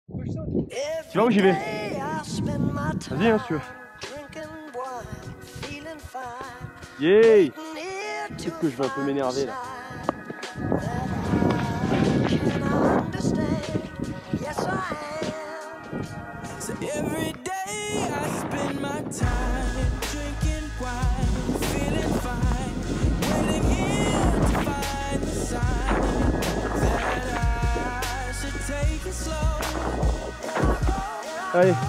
Tu vas où j'y vais? Vas-y hein si tu veux. Yeah! Peut-être que je vais un peu m'énerver là. Allez.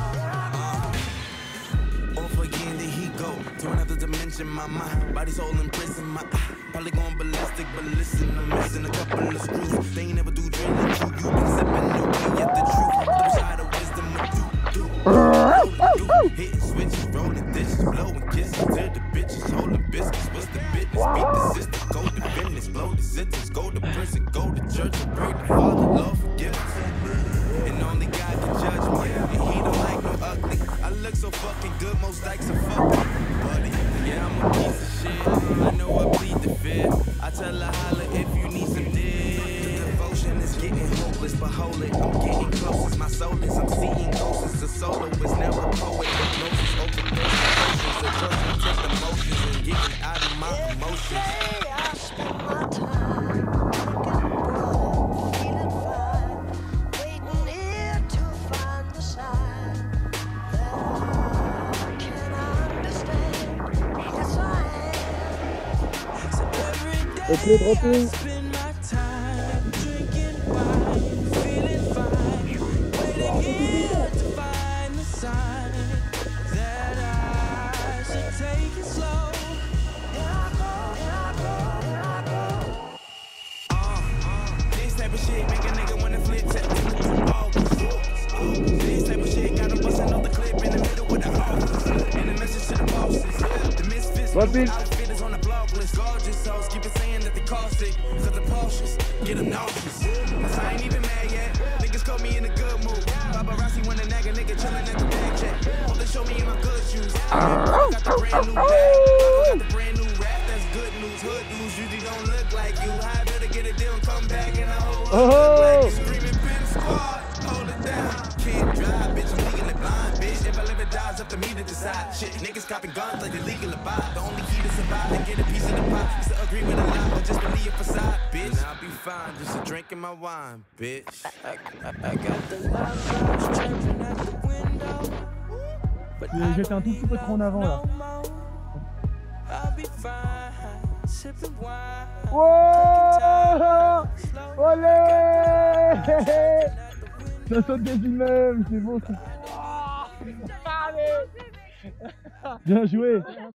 To another dimension, my mind, body's all in prison, my probably going ballistic, but listen, I'm missing a couple of screws. They ain't never do drilling, you been sipping, no way at the truth. Other side of wisdom, do. Hitting switches, rolling dishes, blowing kisses to the bitches, holding biscuits. What's the business? Beat the system, go to business, blow the sentence, go to prison, go to church, and pray the Father, Lord forgive us. And only God can judge me, and He don't like no ugly. I look so fucking good, most likes are fucking. Yeah, I'm a piece of shit. I know I bleed the fear. I tell her holla if you need some dick. The devotion is getting hopeless, but hold it. I'm getting close as my soul is. I'm seeing ghosts. The soloist, now a poet. Hypnosis, open doors, emotions. The trust me, take the motions and getting out of my emotions. I spend my time drinking wine, feeling fine, waiting here to find the sign that I cannot understand. Ok, dropping. This type of shit make a nigga wanna flip tap to the August. This type of shit got him busting off the clip in the middle with the office. And the message to the bosses. The misfits, new outfit is on the blog list. Gorgeous hoes keep it saying that they cost it. Cause the Porsches get them nauseous. Cause I ain't even mad yet. Niggas caught me in a good mood. Paparazzi wanna nag a nigga chillin' at the bag check. Hope they show me in my good shoes. I got the brand new bag. I got the brand new rap. That's good news. Hood news usually don't look like you. I better get a deal and come back and I hold up like you. Screaming pin squad. Hold it down. Can't drive, bitch. I'm legally blind, bitch. If I live or die, it's up to me to decide. Shit, niggas copping guns like they legal to buy. The only key to survive and get a piece of the pie is to agree with a lie or just believe a facade, bitch. And I'll be fine, just drinking my wine, bitch. I got the loud chirping at the window. J'étais un tout petit peu trop en avant là. Wow! Olé! Ça saute des immeubles, c'est beau ça. Bien joué!